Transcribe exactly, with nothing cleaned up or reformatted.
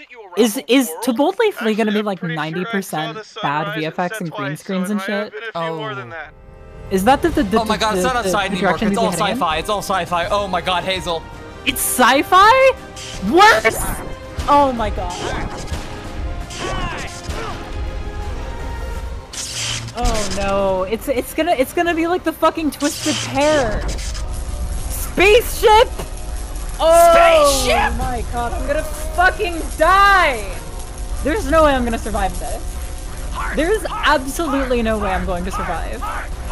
Is is To Bold Lately gonna be like ninety percent bad V F X and green screens and shit? Oh. Is that the the, the Oh my god, the, it's not the, outside the anymore. direction It's he's all heading in? sci-fi. It's all sci-fi. Oh my god, Hazel. It's sci-fi? Worse! Oh my god. Oh no, it's it's gonna it's gonna be like the fucking Twisted Pair. Spaceship! Oh Spaceship! my god, I'm gonna fucking die! There's no way I'm gonna survive this. There's absolutely no way I'm going to survive.